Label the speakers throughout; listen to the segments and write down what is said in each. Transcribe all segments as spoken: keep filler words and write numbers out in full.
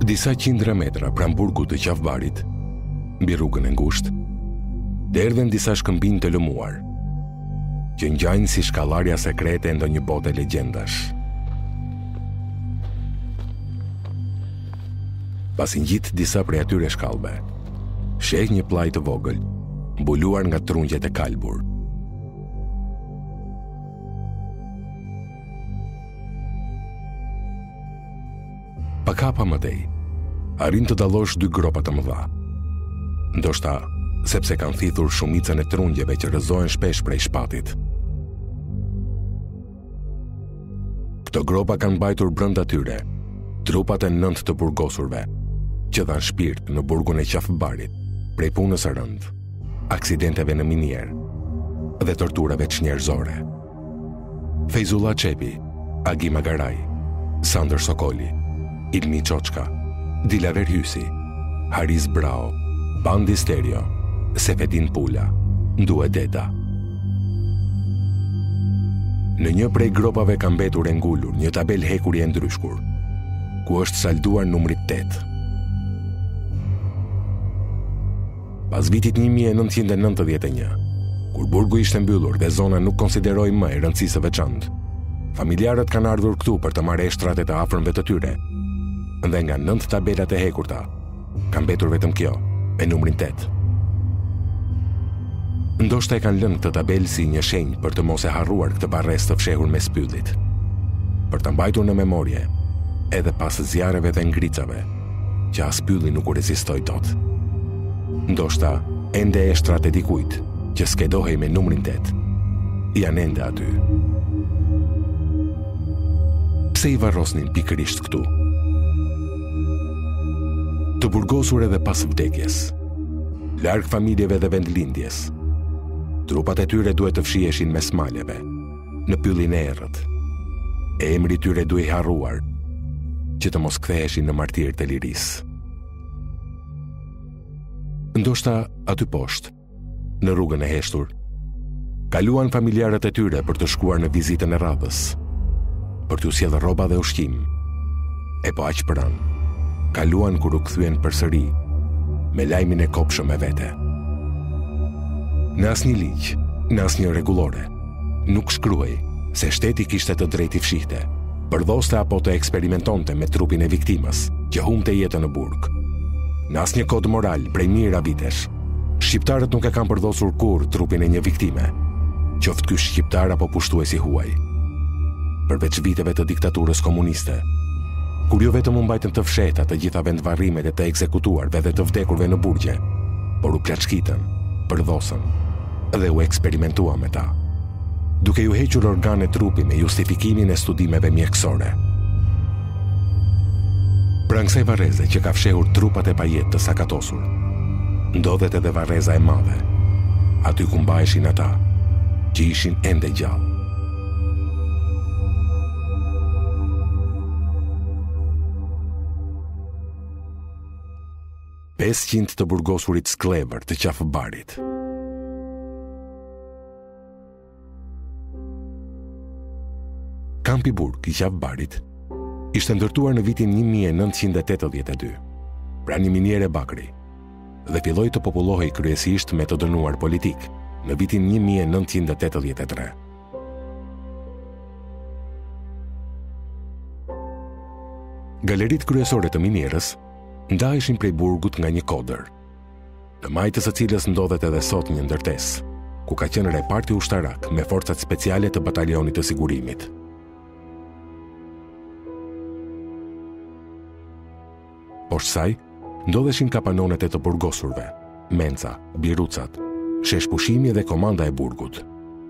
Speaker 1: Disa qindra metra pranë burgut të Qafbarit, mbi rrugën e ngushtë, derdhen disa shkëmbinj të lëmuar, që ngjajnë si shkallarja sekrete e ndonjë bote legjendash. Pasi ngjit disa prej atyre shkallëve, sheh një pllaj të vogël, mbuluar nga trunqet e kalbur. Pak hapa mëtej, arrin të dallosh dy gropa të mëdha. Ndoshta sepse kanë thithur shumicën e trungjeve që rrëzohen shpesh prej shpatit. Këto gropa kanë mbajtur brenda tyre trupat e nëntë të burgosurve, që dhanë shpirt në burgun e Qafbarit, prej punës së rëndë, aksidenteve në minier dhe torturave çnjerëzore. Fejzullah Çepi, Agi Magaraj, Sandër Sokoli, Ilmi Çoçka, Dilaver Hysi, Haris Brao, Bandi Stereo, Sefedin Pula, Ndue Deda. Në një prej gropave ka mbetur e ngulur një tabel hekuri e ndryshkur, ku është salduar numri tetë. Pas vitit një mijë e nëntëqind e nëntëdhjetë e një, kur burgu ishte mbyllur dhe zona nuk konsideroi më e rëndësisë së veçantë, familjarët kanë ardhur këtu për të marrë eshtrat e të afërmve të tyre. Dhe nga nëntë tabelat e hekurta, ka mbetur vetëm kjo, me numrin tetë. Ndoshta e kanë lënë këtë tabel si një shenjë për të mos e harruar këtë barresë të fshehur mes pyllit, për të mbajtur në memorie, edhe pas zjarreve dhe ngricave, që as pylli nuk u rezistoi dot. Ndoshta ende eshtrat e dikujt që skedohej me numrin tetë, janë ende aty. Pse i varrosnin pikërisht këtu? Të burgosur edhe pas vdekjes, larg familjeve dhe vendlindjes, trupat e tyre duhet të fshiheshin mes maleve, në pyllin e errët, e emri tyre duhet harruar, që të mos ktheheshin në martirë të lirisë. Ndoshta aty poshtë, në rrugën e heshtur, kaluan familjarët e tyre për të shkuar në vizitën e radhës, për t'u sjellë rroba dhe ushqim, e po aq pranë, kaluan kur u kthyen përsëri, me lajmin e kopshëm me vete. Në asnjë ligj, në asnjë rregullore, nuk shkruhej se shteti kishte të drejtë i fshihte, përdhoste apo të eksperimentonte me trupin e viktimës që humbte jetën në burg. Në asnjë kod moral prej mijëra vitesh, shqiptarët nuk e kanë përdosur kurrë trupin e një viktime, qoftë ky shqiptar apo pushtuesi huaj. Përveç viteve të diktaturës komuniste, kur jo vetëm u mbajtën të fshehta të gjitha vendvarrimet e të ekzekutuarve dhe të vdekurve në burgje, por u plaçkitën, përdhosën dhe u eksperimentua me ta, duke ju hequr organe trupi me justifikimin e studimeve mjekësore. Pranë kësaj varreze që ka fshehur trupat e pajet të sakatosur, ndodhet edhe varreza e madhe, aty ku mbaheshin ata që ishin ende gjallë. pesëqind të burgosurit sklever të Qafbarit. Kampi burg i Qafbarit ishte ndërtuar në vitin një mijë e nëntëqind e tetëdhjetë e dy, pranë një miniere bakri, dhe filloi të popullohej kryesisht me të dënuar politik në vitin një mijë e nëntëqind e tetëdhjetë e tre. Galeritë kryesore të minierës ndaheshin prej burgut nga një kodër, në majtë së cilës ndodhet edhe sot një ndërtesë, ku ka qenë reparti ushtarak me forcat speciale të batalionit të sigurimit. Poshtë saj, ndodheshin kapanonet e të burgosurve, menca, birucat, shesh pushimi dhe komanda e burgut.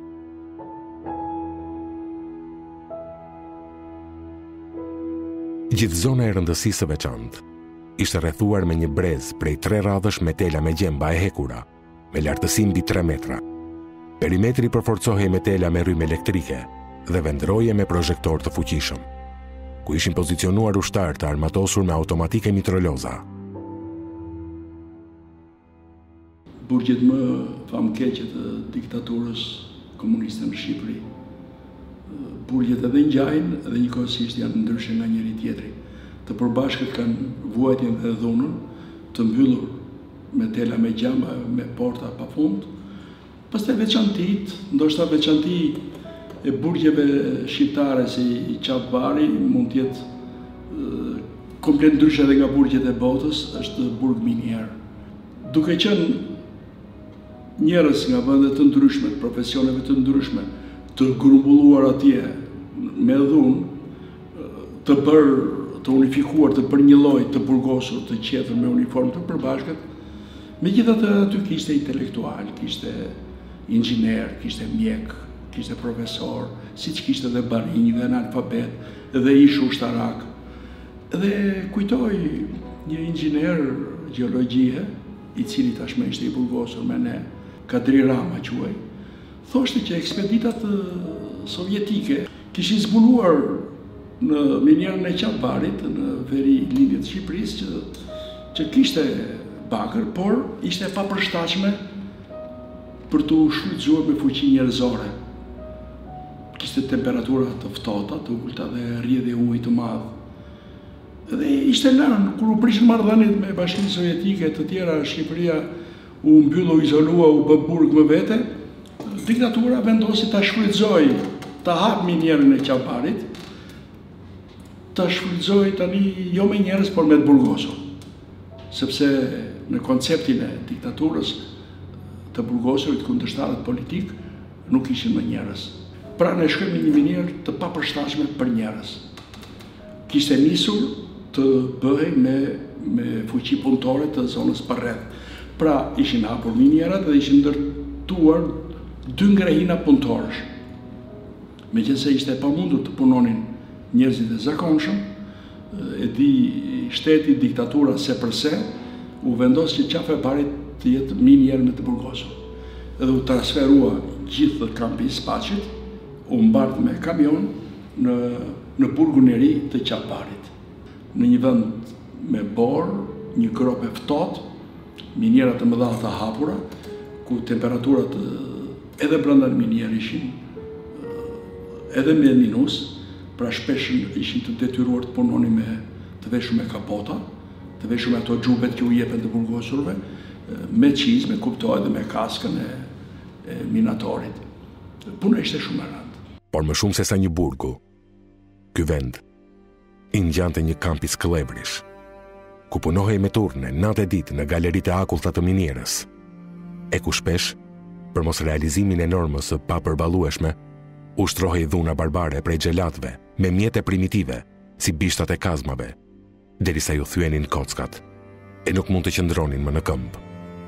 Speaker 1: Gjithë zona e rëndësisë së veçantë ishte rrethuar me një brez prej tre radhësh me tela me gjemba e hekura, me lartësi mbi tre metra. Perimetri përforcohej me tela me rrymë elektrike dhe vendroje me projektor të fuqishëm, ku ishin pozicionuar ushtarë të armatosur me automatike mitroloza.
Speaker 2: Burgjet më famkeqe të diktaturës komuniste në Shqipëri. Burgjet edhe ngjajnë edhe njëkohësisht janë ndryshe nga njëri tjetri. të përbashkët kanë vuajtjen dhe dhunën, të mbyllur me tela me gjamba, me porta pa fund. Pastaj veçantit, ndoshta veçanti e burgjeve shqiptare si Qafbari mund të jetë komplet ndryshe edhe nga burgjet e botës, është burg minier. Duke qenë njerëz nga vende të ndryshme, profesioneve të ndryshme, të grumbulluar atje me dhunë, të bërë, të unifikuar, të bërë një lloj të burgosur, të qetur me uniformë të përbashkët, megjithatë aty kishte intelektual, kishte inxhinier, kishte mjek, kishte profesor, siç kishte edhe barinj dhe analfabet, dhe ish ushtarak. Dhe kujtoj një inxhinier gjeologjie, i cili tashmë ishte i burgosur me ne, Kadri Rama quhej, thoshte që ekspeditat sovjetike kishin zbuluar në minierën e Qafbarit, në veri lindje të Shqipërisë, që, që kishte bakër, por ishte e papërshtatshme për të shfrytzuar me fuqi njerëzore. Kishte temperatura të ftohta, të ulta dhe rrjedhje uji të madh. Dhe ishte lënë, kur u prishën marrëdhëniet me Bashkinë Sovjetike, të tjera Shqipëria u mbyllu, izolua, u bë burg më vete, diktatura vendosi ta shfrytëzoi, ta hap minierën e Qafbarit, ta shfrytëzoi tani jo me njerëz, por me të burgosur. Sepse në konceptin e diktaturës të burgosurit kundërshtarët politik nuk ishin më njerëz. Pra ne shkojmë në një minierë të papërshtatshme për njerëz. Kishte nisur të bëhej me, me fuqi punëtore të zonës përreth. Pra ishin hapur minierat dhe ishin ndërtuar dy ngrehina punëtorësh. Meqense ishte e pamundur të punonin njerëzit e zakonshëm, e di shteti, diktatura se përse, u vendos që Qafbari të jetë minierë me të burgosur. Edhe u transferua gjithë kampi i Spaqit, u mbart me kamion në, në burgun e ri të Qafbarit. Në një vend me borë, një grope ftohtë, miniera të mëdha të hapura, ku temperaturat edhe brenda në minier ishin edhe me minus, pra shpesh ishin të detyruar të punonin me të veshur me kapota, të veshur me ato xhubet që u jepen të burgosurve, me çizme, kuptohet dhe me kaskën e, e minatorit. Puna ishte shumë e rëndë.
Speaker 1: Por më shumë se sa një burgu, ky vend i ngjante një kamp i skëllëbrish, ku punohej me turne natë e ditë në galeritë e akullta të minierës, e ku shpesh, për mos realizimin e normës së papërballueshme, ushtrohej dhuna barbare prej xhelatëve me mjete primitive, si bishtat e kazmave, derisa ju thyenin kockat, e nuk mund të qëndronin më në këmbë.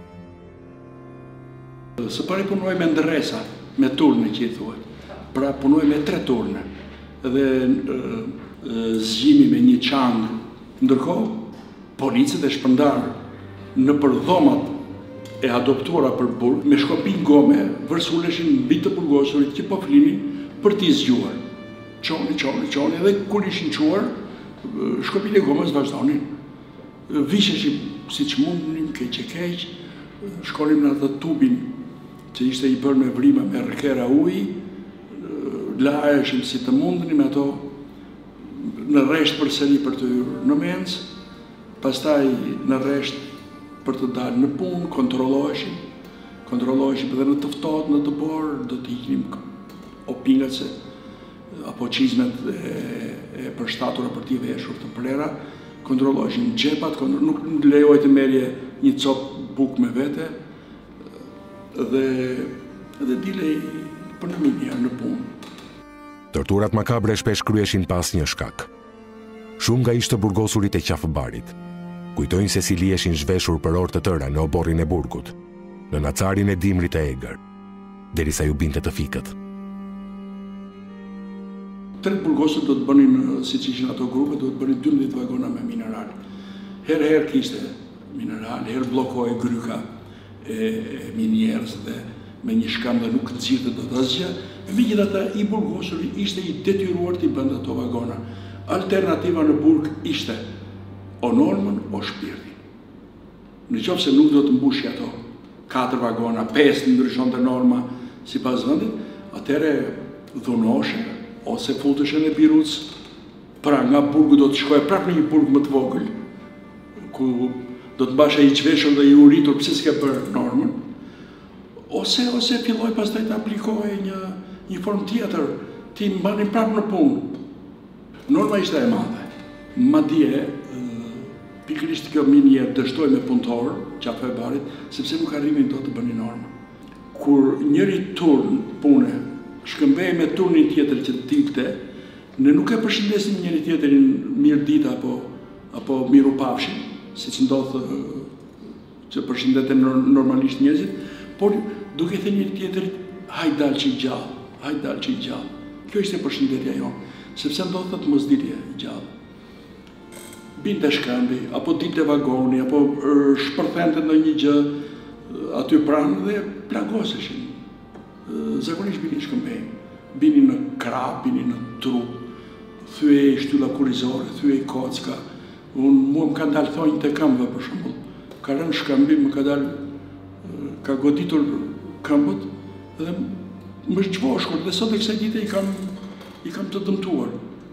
Speaker 2: Së pari punoj me ndërresa, me turne që i thuhet. Pra punoj me tre turne, dhe zgjimi me një qangë. Ndërkohë, policët e shpërndarë në për dhomat e adoptuara për burg, me shkopi gome, vërsuleshin mbi të burgosurit që po flinin për t'i zgjuar. Qoni, qoni, qoni, dhe kur ishin quar, shkopin e gomës vazhdonin. Visheshim si që mundnim, keq e keq, shkonim në atë tubin që ishte i bërë me vrima me rëkera uji, laeshim si të mundnim ato në resht për sëri për të hyrë në mencë, pastaj në resht për të dalë në punë, kontroloheshim, kontroloheshim edhe në të ftohtë, në të borë, do të iknim opingat se apo qizmet e, e përshtatura për t'i veshur të prera, kontroloheshim gjepat, nuk lejoj të merje një copë buk me vete, dhe, dhe dilej për në minjerë në punë.
Speaker 1: Torturat makabre shpesh kryeshin pas një shkak. Shumë nga ishte burgosurit e Qafbarit kujtojnë se si liheshin zhveshur për orë të tëra në oborrin e burgut, në nacarin e dimrit të egër, derisa ju binte të fikët.
Speaker 2: Tret burgosët do të bënin, si që ishin ato grupe, do të bënin dymbëdhjetë vagona me mineral. Herë herë kishte mineral, herë blokoi gryka e, e minierës dhe me një shkam dhe nuk nxirrte dot asgjë. Megjithatë, i burgosuri ishte i detyruar t'i bënte ato vagona. Alternativa në burg ishte o normën o shpirtin. Në qoftë se nuk do të mbushi ato katër vagona, pesë ndryshonte norma sipas vendit, atëherë dhunoshe ose futeshen e Biruc Pra nga burgu do të shkoj prapë në një burg më të vogël, ku do të mbashe i qveshur dhe i uritur pse s'ka bërë normën, ose ose filloj pastaj të aplikoj një, një formë tjetër, ti mbani prapë në punë. Norma ishte e madhe. Madje, pikërisht kjo minjer dështoj me punëtor, qafe e barit, sepse nuk arrimin do të bëni normë. Kur njëri turn pune shkëmbej me turnin tjetër që të tipte, ne nuk e përshëndesim njëri tjetërin mirë dita apo, apo miru pafshin, si që ndodhë që përshëndeten normalisht njerëzit, por duke thënë njëri tjetërit, hajt dalë që i gjallë, hajt dalë që i gjallë. Kjo ishte përshëndetja jonë, sepse ndodhë të mosditje gjallë. Binte shkambi, apo dilte vagoni, apo shpërthente në një gjë aty pranë dhe plagoseshin. Zakonisht bini shkëmbej, bini në krah, bini në trup, thyej shtylla kurrizore, thyej kocka. Unë mua më ka dalë thonjë të këmbëve për shembull. Ka rënë shkambi, më ka dalë, ka goditur këmbët dhe më zhvoshkur dhe sot e kësaj dite i kam, i kam të dëmtuar.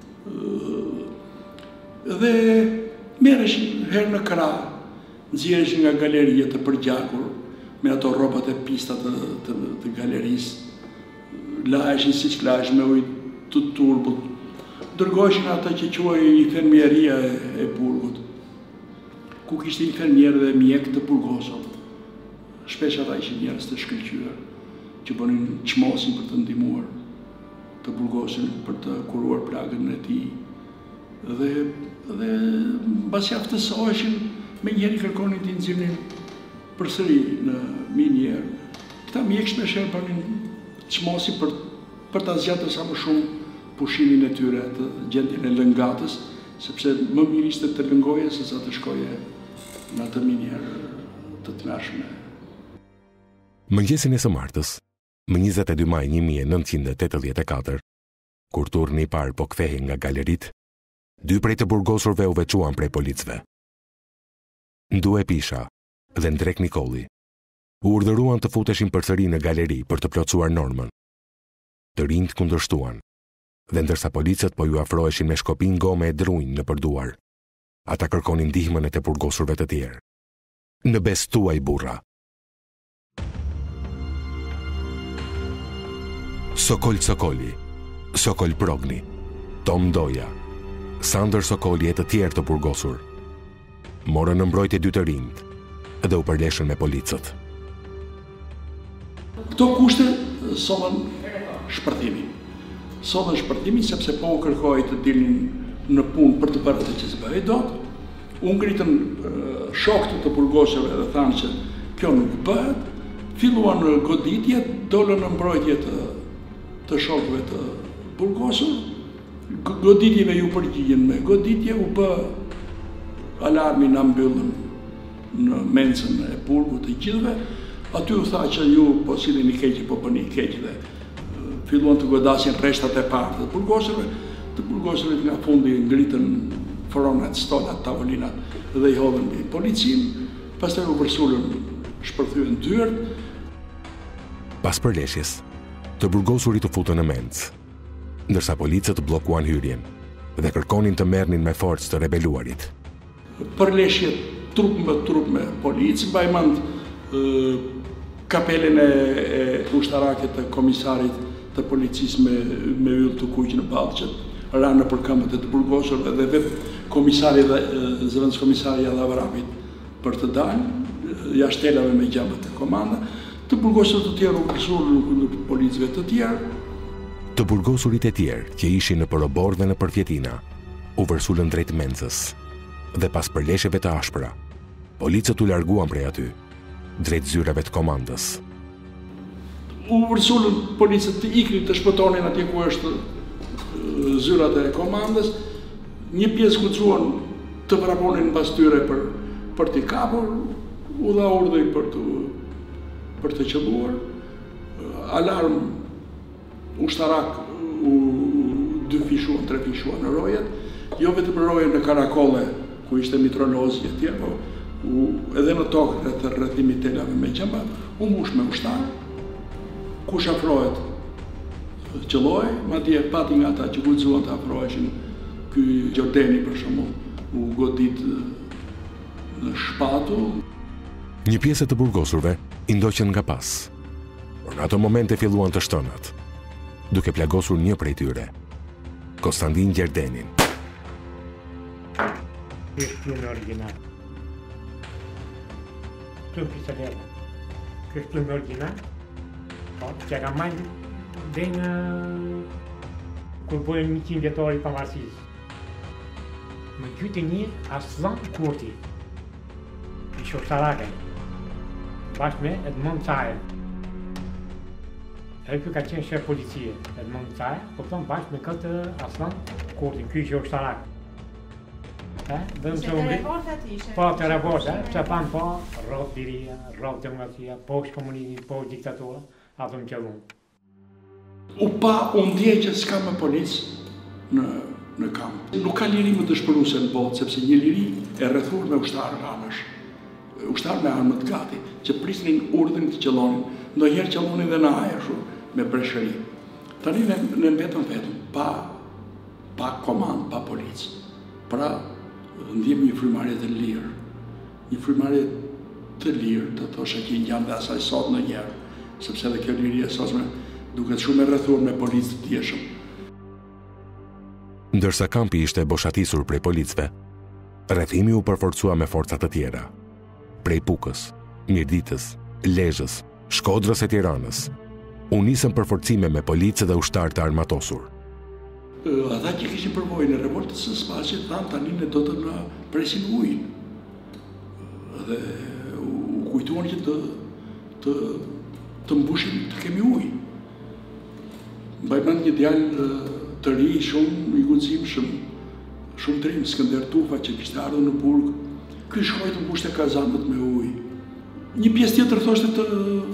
Speaker 2: Dhe merreshin herë në krah, nxjerreshin nga galeria të përgjakur me ato rrobat e pista të, të, të galerisë, laheshin siç lahesh me ujë të turbut, dërgoheshin ata që quaj infermieria e, e burgut, ku kishte infermier dhe mjek të burgosur. Shpesh ata ishin njerëz të shkëlqyer, që bënin çmosin për të ndihmuar të burgosin për të kuruar plagën e tij. Dhe dhe mbasi aftësoheshin, me njëri kërkonin t'i nxirrnin përsëri në minjer. Këta mjek shpeshherë bënin çmosin për për ta zgjatur sa më shumë pushimin e tyre, të gjendjen e lëngatës, sepse më mirë ishte të lëngoje se sa të shkoje në atë minjer të tmerrshme.
Speaker 1: Mëngjesin e së martës, më njëzet e dy maj një mijë e nëntëqind e tetëdhjetë e katër, kur turni i parë po kthehej nga galerit, dy prej të burgosurve u veçuan prej policëve. Ndu e Pisha dhe Ndrek Nikolli u urdhëruan të futeshin përsëri në galeri për të plotësuar normën. Të rinjt kundërshtuan, dhe ndërsa policët po ju afroheshin me shkopin gome e drunj në përduar, ata kërkonin ndihmën e të burgosurve të tjerë. Në bes tuaj burra. Sokol Sokoli, Sokol Progni, Tom Doja, Sander Sokoli e të tjerë të burgosur, morën në mbrojtje dy të rinjt dhe u përleshën me policët.
Speaker 2: Këto kushte sollën shpërthimin. Sollën shpërthimin sepse po u kërkoi të dilnin në punë për të bërë atë që s'bëhej dot. U ngritën shokët të burgosurve dhe thanë që kjo nuk bëhet. Filluan në goditje, dolën në mbrojtje të, të shokëve të burgosur. Goditjeve ju përgjigjen me goditje, u bë alarmi na mbyllën në mencën e burgut të gjithëve. Aty u tha që ju po sillni keq, po bëni keq dhe filluan të godasin rreshtat e parë të burgosurve. Të burgosurve nga fundi ngritën foronat, stolat, tavolinat dhe i hodhën mbi policinë. Pastaj u përsulën, shpërthyen dyert.
Speaker 1: Pas përleshjes, të burgosurit u futën në mencë, ndërsa policët bllokuan hyrjen dhe kërkonin të merrnin me forcë të rebeluarit.
Speaker 2: Përleshje trup me trup me policë, mbaj mend kapelen e, e ushtarake të komisarit të policisë me, me yll të kuq në ballë që ranë nëpër këmbët e të burgosurve dhe vetë komisari dhe zëvendës komisari Adhavrapit për të dalë jashtë telave me gjambët e komanda. Të burgosurit të tjerë u përsulën në policëve të tjerë.
Speaker 1: Të burgosurit e tjerë që ishin në Porobor dhe në Përfjetina u vërsulën drejt mencës dhe pas përleshjeve të ashpra, policët u larguan prej aty drejt zyrave të komandës.
Speaker 2: U vërsulën policët të ikrin të shpëtonin atje ku është zyrat e komandës. Një pjesë guxuan të vraponin mbas tyre për për t'i kapur, u dha urdhër për të për të qelluar. Alarm ushtarak u dy fishuan, tre fishuan në rojet, jo vetëm në rojet në karakolle ku ishte mitrolozi e tjerë, po u, edhe në tokë rreth rrethimit telave me gjamba, u mbush me ushtar. Kush afrohet qelloi, madje pati nga ata që guxuan të afroheshin Ky Gjordeni, për shembull, u godit në shpatull.
Speaker 1: Një pjesë të burgosurve i ndoqën nga pas, por në ato momente filluan të shtënat, duke plagosur një prej tyre, Konstantin Gjerdenin.
Speaker 3: Kështë plumë original. Plumë pistolet. Kështë plumë original. Po, që ka majnë dhe në kur bojnë një qimë vjetori pavarësisë. Më gjyte një Aslan Kurti, i shoshtarake, bashkë me Edmond Caja. Ai ky ka qenë shef policie, Edmond Caja, kupton bashkë me këtë Aslan Kurti, ky shoshtarak. Eh, dëm se unë. Po të revolta, pse pan po rrot liria, rrot demokracia, poshtë komunizmi, poshtë diktatura, ato më qellun.
Speaker 2: U pa u ndjej që s'ka më policë në në kamp. Nuk ka liri më dëshpëruese në botë, sepse një liri e rrethuar me ushtarë anësh. Ushtarë me armët gati, që prisnin urdhën të qellonin. Ndonjëherë qellonin dhe në ajër shumë, me breshëri. Tani ne në vetëm vetëm, pa pa komandë, pa policë. Pra, ndjem një frymarrje të lirë. Një frymarrje të lirë, të thoshe që i ngjan dhe asaj sot ndonjëherë, sepse edhe kjo liri e sotme duket shumë e rrethuar me policë të tjeshëm.
Speaker 1: Ndërsa kampi ishte boshatisur prej policëve, rrethimi u përforcua me forcat të tjera. Prej Pukës, Mirditës, Lezhës, Shkodrës e Tiranës, u nisën përforcime me policë dhe ushtarë të armatosur.
Speaker 2: Ata që kishin përvojën e revoltës së sipaqe thanë tani ne do të na presin ujin. Dhe u kujtuan që të të të mbushim, të kemi ujë. Mbaj mend një djalë të ri, shumë i guximshëm, shumë trim, Skënder Tufa, që kishte ardhur në burg. Ky shkoi të mbushte kazanët me ujë. Një pjesë tjetër thoshte të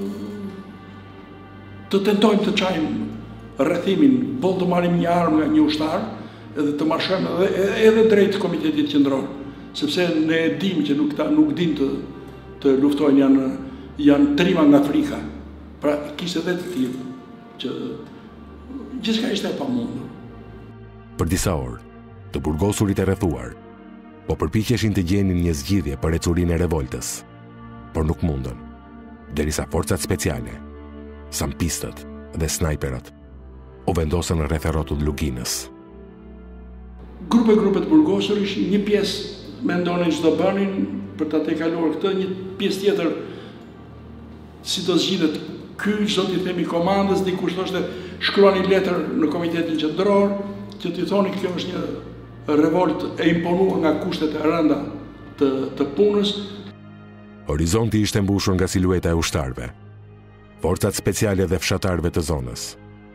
Speaker 2: të tentojmë të çajmë rrethimin, boll të marrim një armë nga një ushtar, edhe të marshojmë edhe, edhe drejt Komitetit Qendror, sepse ne e dimë që nuk ta nuk din të të luftojnë, janë janë trima nga Afrika. Pra kishte edhe të tillë që gjithçka ishte e pamundur.
Speaker 1: Për disa orë, të burgosurit e rrethuar, po përpiqeshin të gjenin një zgjidhje për ecurinë e revoltës, por nuk mundën, derisa forcat speciale, sampistët dhe snajperat u vendosën rreth e rrotull Luginës.
Speaker 2: Grupe grupe të burgosurish, një pjesë mendonin ç'do bënin për ta tejkaluar këtë, një pjesë tjetër si do zgjidhet ky, çdo t'i themi komandës, dikush thoshte shkruani letër në Komitetin Qendror, që t'i thoni kjo është një revolt e imponuar nga kushtet e rënda të, të punës.
Speaker 1: Horizonti ishte mbushur nga silueta e ushtarëve, forcat speciale dhe fshatarëve të zonës.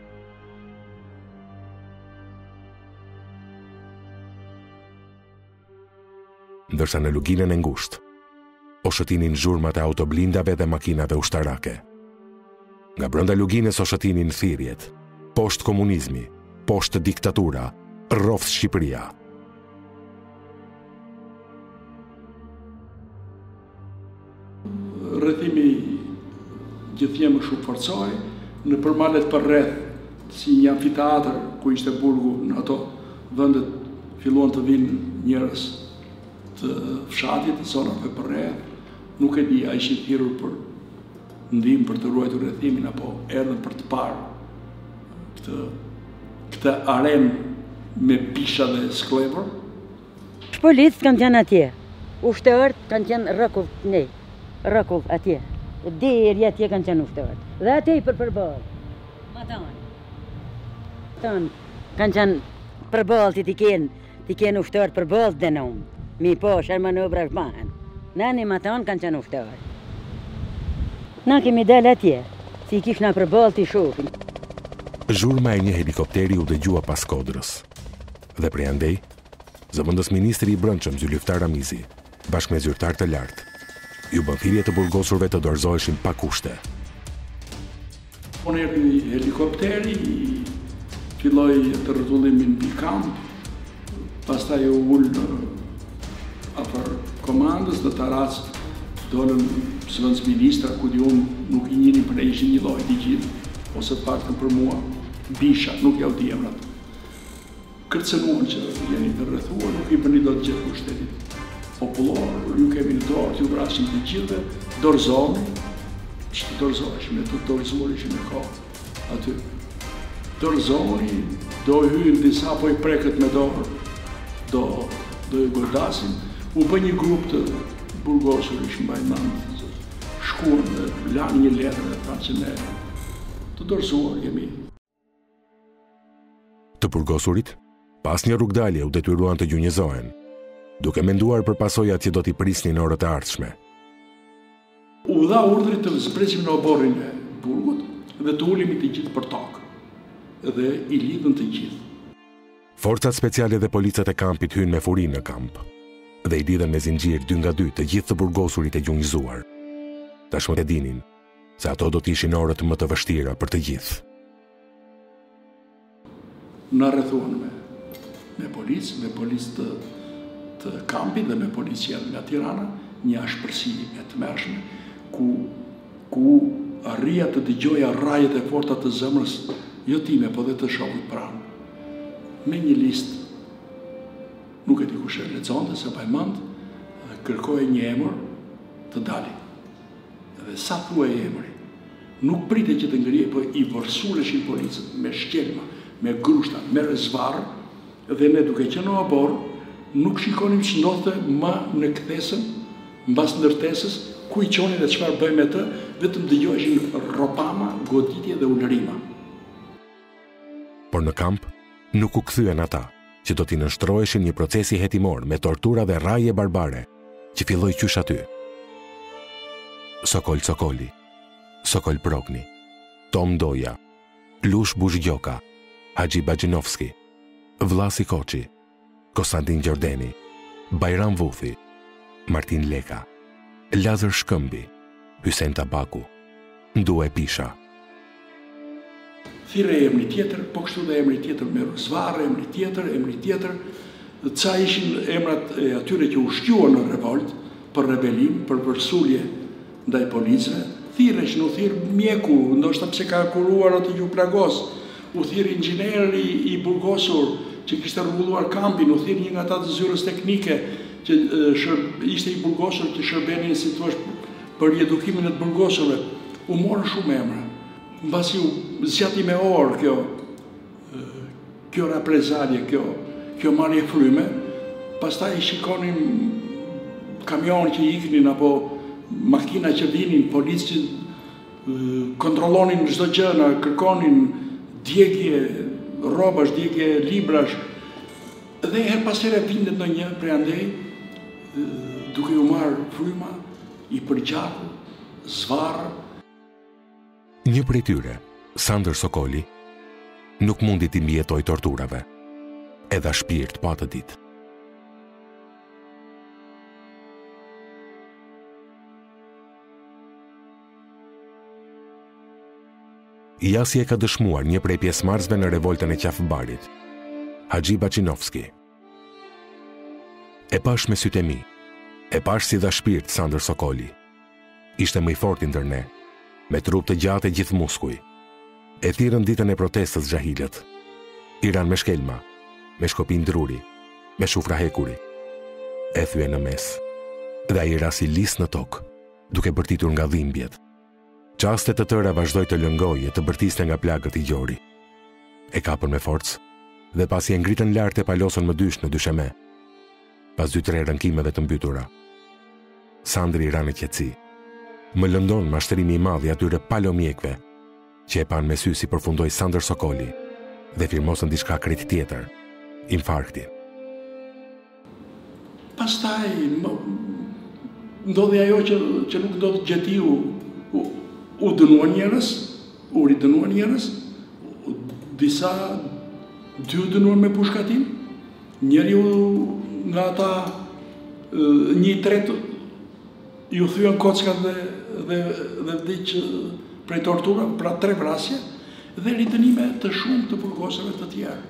Speaker 1: Ndërsa në Luginën e ngushtë, o shëtinin zhurmat e autoblindave dhe makinave ushtarake. Nga brenda Luginës o shëtinin thirrjet, poshtë komunizmi, poshtë diktatura, rroftë Shqipëria.
Speaker 2: Rrethimi gjithnjë shumë forcoi, në përmalet për rreth, si një amfiteatër ku ishte burgu, në ato vendet filluan të vinë njerëz të fshatit, të zonave për rreth. Nuk e di, a ishin thirrur për ndihmë për të ruajtur rrethimin apo erdhën për të parë këtë këtë arenë me pisha dhe sklepër.
Speaker 4: Policët kanë qenë atje, ushtarët kanë qenë rrekull, ne, rrekull atje. Deri atje kanë qenë ushtarët. Dhe atje i për përballë. Ma tonë. Tonë kanë qenë përballë ti kenë, ti kenë ushtarët përballë dhe në umë. Mi po, shërë manovra shmahen. Nani ma tonë kanë qenë ushtarët. Na kemi dalë atje, si kish na përballë t'i shohin.
Speaker 1: Zhurma e një helikopteri u dëgjua pas Kodrës. Dhe prej andej, zëvendës ministri i brendshëm Zylftar Ramizi, bashkë me zyrtar të lartë, ju bën thirrje të burgosurve të dorëzoheshin pa kushte.
Speaker 2: Unë erdhi helikopteri, filloi të rrotullimin mbi kamp, pastaj u ul afër komandës dhe tarac dolën zëvendës ministra, ku di unë nuk i njihnin për ne ishin një lloj të gjithë, ose të paktën për mua, bisha, nuk ja u di emrat. kërcënuar që jeni të rrethuar, nuk i bëni dot gjë pushtetit popullor, ju kemi në dorë, ju vrasim të gjithëve, dorëzoni, dorëzoheshim, ne të dorëzuarishim me kohë aty. Dorëzoni, do hyjnë disa, po i prekët me dorë, do, do i gordasin, u bë një grup të burgosur, ishë mbaj mend, shkuan dhe lanë një letër dhe thanë që ne të dorëzuar jemi.
Speaker 1: Të burgosurit, pas një rrugdalje u detyruan të gjunjëzohen, duke menduar për pasojat që do t'i prisnin në orët e ardhshme.
Speaker 2: U dha urdhri të zbresim në oborrin e burgut dhe të ulemi të gjithë për tokë, dhe i lidhën të gjithë.
Speaker 1: Forcat speciale dhe policët e kampit hynë me furi në kamp dhe i lidhen me zinxhir dy nga dy të gjithë të burgosurit e gjunjëzuar. Tashmë e dinin se ato do t'ishin orët më të vështira për të gjithë.
Speaker 2: Na rrethuan me, me policë, me policë të, të kampit dhe me policia nga Tirana, një ashpërsi e tmerrshme, ku, ku arrija të dëgjoja rajet e forta të zemrës, jo time, po dhe të shokut pranë. Me një listë, nuk e di kush e lexonte, se pa e mend, kërkohej një emër të dali. Dhe sa thuaj emri, nuk prite që të ngrihe, po i vërsuleshin policët me shkelma, me grushta, me rezvarë, dhe ne duke qenë në obor, nuk shikonim që ndodhte më në kthesën, mbas ndërtesës, ku i qonin dhe çfarë bëjmë me të, vetëm dëgjoheshin ropama, goditje dhe ulërima.
Speaker 1: Por në kamp, nuk u kthyen ata, që do t'i nështroheshin një procesi hetimor me tortura dhe raje barbare, që filloi qysh aty. Sokol Sokoli, Sokol Progni, Tom Doja, Plush Buzhgjoka, Haxhi Baxhinovski, Vllasi Koçi, Konstantin Gjordeni, Bajram Vuthi, Martin Leka, Lazar Shkëmbi, Hysen Tabaku, Ndue Pisha.
Speaker 2: Thirre emri tjetër, po kështu dhe emri tjetër me rëzvarë, emri tjetër, emri tjetër, ca ishin emrat e atyre që u shqyuan në revolt, për rebelim, për vërsulje ndaj policëve, thirre që u thirë mjeku, ndoshta pse ka kuruar atë ju plagos, u thirë inxhineri i burgosur, që kishte rregulluar kampin, u thirë një nga ata të zyrës teknike, që shër, ishte i burgosur që shërbenin, si thua, për edukimin e të burgosurve. U morën shumë emra. Mbasi u zgjati me orë kjo, kjo reprezalje, kjo, kjo marrje fryme, pastaj i shikonin kamion që iknin, apo makina që vinin, policë që kontrollonin çdo gjë, na kërkonin djegje rrobash, djegje librash, dhe her pas here vindet në një prej andej, duke u marrë fryma, i përgjatë, zvarë.
Speaker 1: Një prej tyre, Sandër Sokoli, nuk mundi t'i mjetoj torturave, edhe shpirt pa të ditë. Jasi e ka dëshmuar një prej pjesëmarrësve në revoltën e Qafëbarit, Haxhi Baxhinovski. E pash me sytë e mi, e pash si dha shpirt Sandër Sokoli. Ishte më i fortë ndër ne, me trup të gjatë e gjithë muskuj. E thirrën ditën e protestës xhahilët. I ran me shkelma, me shkopin druri, me shufra hekuri. E thye në mes, dhe ai rasi lis në tokë, duke bërtitur nga dhimbjet. Qaste të tëra vazhdoj të lëngoje të bërtiste nga plagët i gjori. E kapën me forcë, dhe pasi e ngritën lart e palosën më dysh në dysheme. Pas dy tre rënkimeve të mbytura, Sandri ra në qetësi. Më lëndon mashtrimi i madh i atyre palomjekve, që e pan me sy si përfundoi Sandër Sokoli dhe firmosën diçka krejt tjetër, infarkti.
Speaker 2: Pastaj ndodhi ajo që, që nuk do të gjetiu, u, u dënuan njerëz, u ridënuan njerëz, disa dy u dënuan me pushkatim, njëri u nga ata një tret ju thyen kockat dhe, dhe, dhe vdiq prej tortura, pra tre vrasje, dhe ridënime të shumë të burgosave të tjerë.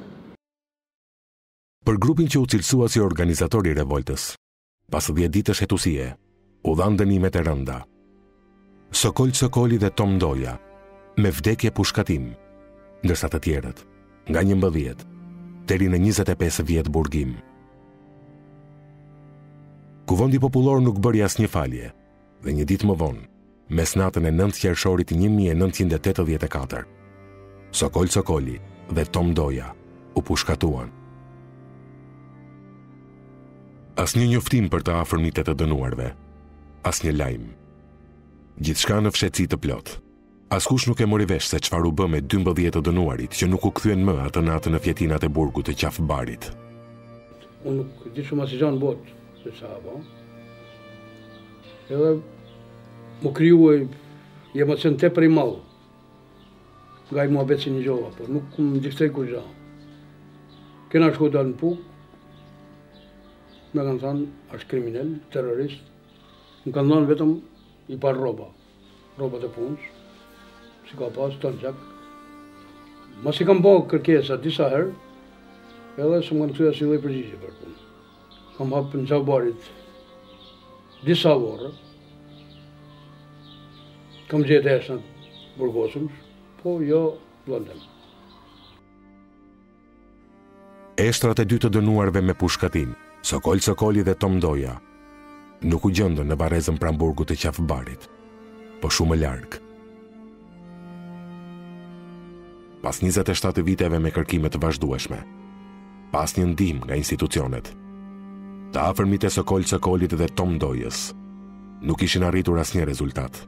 Speaker 1: Për grupin që u cilësua si organizatori i revoltës, pas dhjetë ditësh hetusie, u dhanë dënimet e rënda. Sokol Sokoli dhe Tom Doja, me vdekje pushkatim, ndërsa të tjerët, nga njëmbëdhjetë, deri në njëzet e pesë vjet burgim. Kuvendi popullor nuk bëri asnjë falje dhe një ditë më vonë, mes natën e nëntë qershorit një mijë e nëntëqind e tetëdhjetë e katër, Sokol Sokoli dhe Tom Doja u pushkatuan. Asnjë njoftim për të afërmit e të dënuarve, asnjë lajm. Gjithçka në fshetësi të plot. Askush nuk e mori vesh se çfarë u bë me dymbëdhjetë të dënuarit që nuk u kthyen më atë natë në fjetinat e burgut të Qafbarit.
Speaker 5: Unë nuk di shumë asë gjanë botë, se sa po. Edhe më kriju e emocion tepër i madh nga i muhabet që një gjova, por nuk më diftej kur gja. Kena shku dalë në puk, me kanë thënë, është kriminal, terrorist, më kanë thënë vetëm i parë roba, robat e punës, si ka pas të në gjak. Mas i kam po kërkesa disa herë, edhe se më kanë këtuja si dhe i përgjigje për punë. Kam hapë në Qafbarit disa vorë, kam gjetë esnat burgosëms, po jo London.
Speaker 1: Eshtrat e dy të dënuarve me pushkatin, Sokol Sokoli dhe Tom Doja, nuk u gjendën në varrezën pranë burgut të Qafbarit, po shumë larg. Pas njëzet e shtatë viteve me kërkime të vazhdueshme, pas një ndihmë nga institucionet, të afërmit e Sokol Sokolit dhe Tom Dojës nuk ishin arritur asnjë rezultat.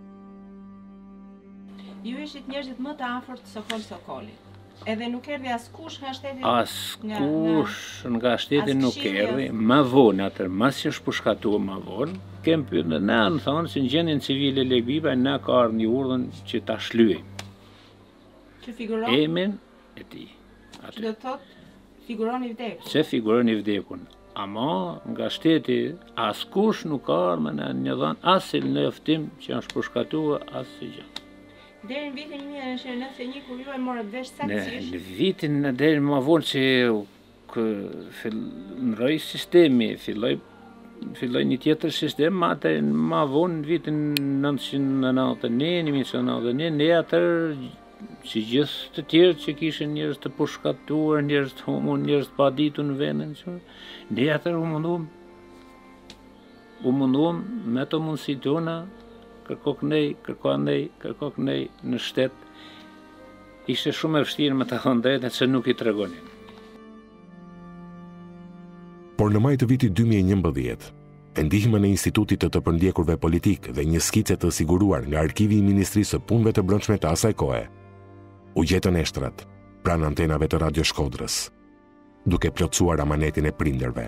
Speaker 6: Ju ishit njerëzit më të afërt Sokol Sokolit. Edhe nuk erdhi askush nga shteti?
Speaker 7: Askush nga shteti nuk erdhi. Ma vonë atër, mas që është pushkatuar ma vonë, kem pyrë, na në thonë se në gjendjen civile Legbiba, na ka ardhur një urdhën që ta shlyejmë.
Speaker 6: Që figuron?
Speaker 7: Emin e ti.
Speaker 6: Që do të thotë, figuron i vdekun?
Speaker 7: Se figuron i vdekun. Ama nga shteti, askush nuk ka ardhur me një dhënë asil në njoftim që është pushkatuar asë gjë.
Speaker 6: Deri në vitin një mijë e nëntëqind e nëntëdhjetë e një, kur ju e morët vesh saktësisht?
Speaker 7: Në vitin në deri më vonë që ndroi sistemi, filloi filloi një tjetër sistem, atë më vonë në vitin nëntëqind e nëntëdhjetë e një, një mijë e nëntëqind e nëntëdhjetë e një, ne atër si gjithë të tjerë që kishin njerëz të pushkatuar, njerëz të humbur, njerëz të paditur në vendin, ne atër u munduam u munduam me të mundësi tona, kërko kënej, kërko anej, kërko kënej në shtet, ishte shumë e vështirë me të thënë drejtën se nuk i tregonin.
Speaker 1: Por në maj të vitit dy mijë e njëmbëdhjetë, e ndihmën e Institutit të të përndjekurve politik dhe një skice të siguruar nga Arkivi i Ministrisë së Punëve të Brendshme të asaj kohe, u gjetën eshtrat pranë antenave të Radio Shkodrës, duke plotësuar amanetin e prindërve.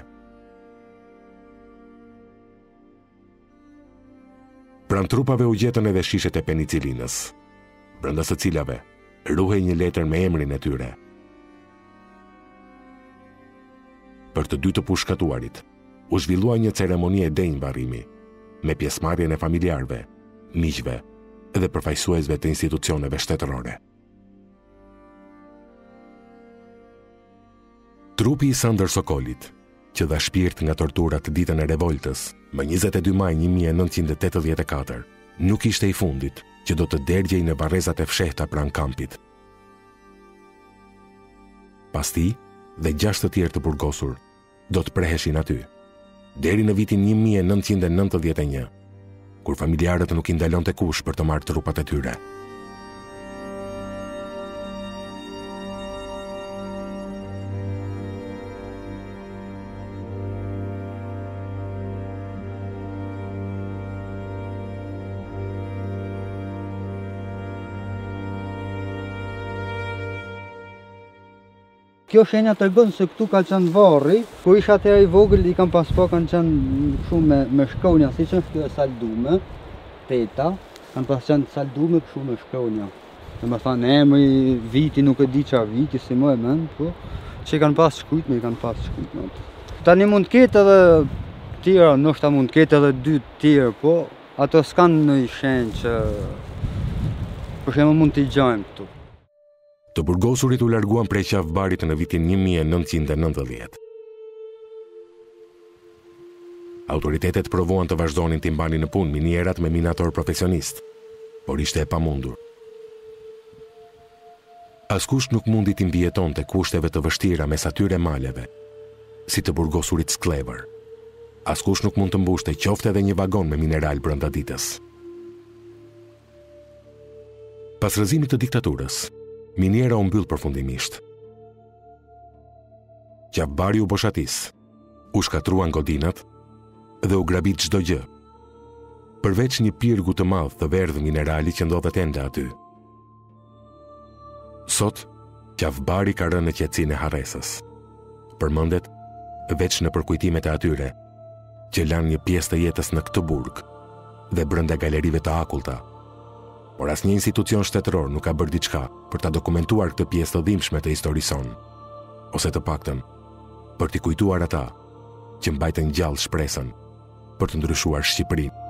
Speaker 1: Pranë trupave u gjetën edhe shishet e penicilinës, brenda së cilave ruhej një letër me emrin e tyre. Për të dy të pushkatuarit, u zhvillua një ceremoni e denjë varrimi, me pjesëmarrjen e familjarëve, miqve dhe përfaqësuesve të institucioneve shtetërore. Trupi i Sander Sokolit, që dha shpirt nga torturat ditën e revoltës, më njëzet e dy maj një mijë e nëntëqind e tetëdhjetë e katër, nuk ishte i fundit që do të derdhej në varrezat e fshehta pranë kampit. Pas tij dhe gjashtë të tjerë të burgosur do të preheshin aty, deri në vitin një mijë e nëntëqind e nëntëdhjetë e një, kur familjarët nuk i ndalonte kush për të marrë trupat e tyre.
Speaker 8: Kjo shenja të rëgën se këtu ka qenë varri, ku isha atëra i vogël, i kam pas pa kanë qenë shumë me, me shkronja, si që kjo e saldume, teta, kanë pas qenë saldume shumë me shkronja. Dhe më thanë emri, viti, nuk e di qa viti, si më e men, po, që i kanë pas shkujt, me i kanë pas shkujt në të. Tani mund ketë edhe tjera, nështë ta mund ketë edhe dy tjera, po, ato s'kanë në i shenjë që, për shemë mund t'i gjajmë këtu.
Speaker 1: Të burgosurit u larguan prej Qafbarit në vitin një mijë e nëntëqind e nëntëdhjetë. Autoritetet provuan të vazhdonin t'i mbanin në punë minierat me minator profesionist, por ishte e pamundur. Askush nuk mundi t'i mbijetonte kushteve të vështira mes atyre maleve, si të burgosurit Sklever. Askush nuk mund të mbushte qofte edhe një vagon me mineral brenda ditës. Pas rrëzimit të diktaturës, miniera u mbyll përfundimisht. Qafbari u boshatis, u shkatruan godinat dhe u grabit çdo gjë, përveç një pirgu të madh të verdhë minerali që ndodhet ende aty. Sot, Qafbari ka rënë në qetësinë e Harresës. Përmendet veç në përkujtimet e atyre që lanë një pjesë të jetës në këtë burg dhe brenda galerive të akullta. Por asnjë institucion shtetëror nuk ka bërë diçka për ta dokumentuar këtë pjesë të dhimbshme të historisë sonë, ose të paktën për t'i kujtuar ata që mbajtën gjallë shpresën për të ndryshuar Shqipërinë.